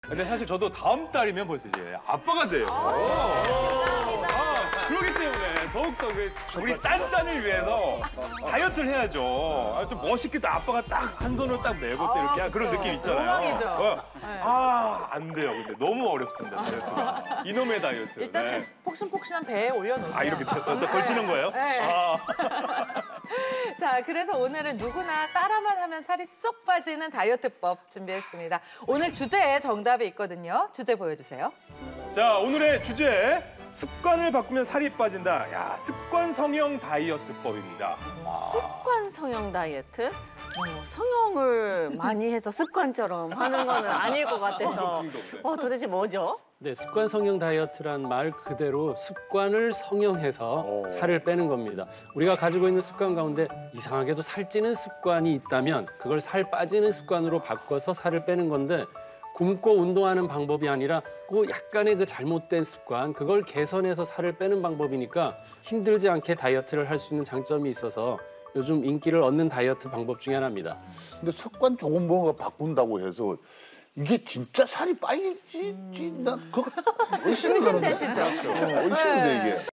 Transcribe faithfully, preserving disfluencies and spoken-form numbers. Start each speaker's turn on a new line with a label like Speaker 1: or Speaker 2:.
Speaker 1: 근데 사실 저도 다음 달이면 벌써 이제 아빠가 돼요. 아, 그렇기 때문에 더욱더 그 우리 딴딴을 위해서 다이어트를 해야죠. 아, 좀 멋있게 또 아빠가 딱 한 손으로 딱 메고 또 이렇게 한 그런 느낌 있잖아요.
Speaker 2: 로망이죠.
Speaker 1: 어.
Speaker 2: 네.
Speaker 1: 아, 안 돼요. 근데 너무 어렵습니다, 다이어트가. 이놈의 다이어트.
Speaker 2: 일단은
Speaker 1: 네.
Speaker 2: 폭신폭신한 배에 올려놓으세요.
Speaker 1: 아, 이렇게 더, 더 걸치는 거예요?
Speaker 2: 네.
Speaker 1: 아.
Speaker 2: 자, 그래서 오늘은 누구나 따라만 하면 살이 쏙 빠지는 다이어트법 준비했습니다. 오늘 주제에 정답이 있거든요. 주제 보여주세요.
Speaker 1: 자, 오늘의 주제. 습관을 바꾸면 살이 빠진다. 야, 습관 성형 다이어트법입니다.
Speaker 3: 습관 성형 다이어트? 어, 성형을 많이 해서 습관처럼 하는 거는 아닐 것 같아서 어, 도대체 뭐죠?
Speaker 4: 네, 습관 성형 다이어트란 말 그대로 습관을 성형해서 살을 빼는 겁니다. 우리가 가지고 있는 습관 가운데 이상하게도 살찌는 습관이 있다면 그걸 살 빠지는 습관으로 바꿔서 살을 빼는 건데 굶고 운동하는 방법이 아니라 그 약간의 그 잘못된 습관, 그걸 개선해서 살을 빼는 방법이니까 힘들지 않게 다이어트를 할 수 있는 장점이 있어서 요즘 인기를 얻는 다이어트 방법 중에 하나입니다.
Speaker 5: 근데 습관 조금 뭔가 바꾼다고 해서 이게 진짜 살이 빠지지? 나 그거 의심이 가는데.
Speaker 2: 의심되시죠?
Speaker 5: 어, 의심돼 이게.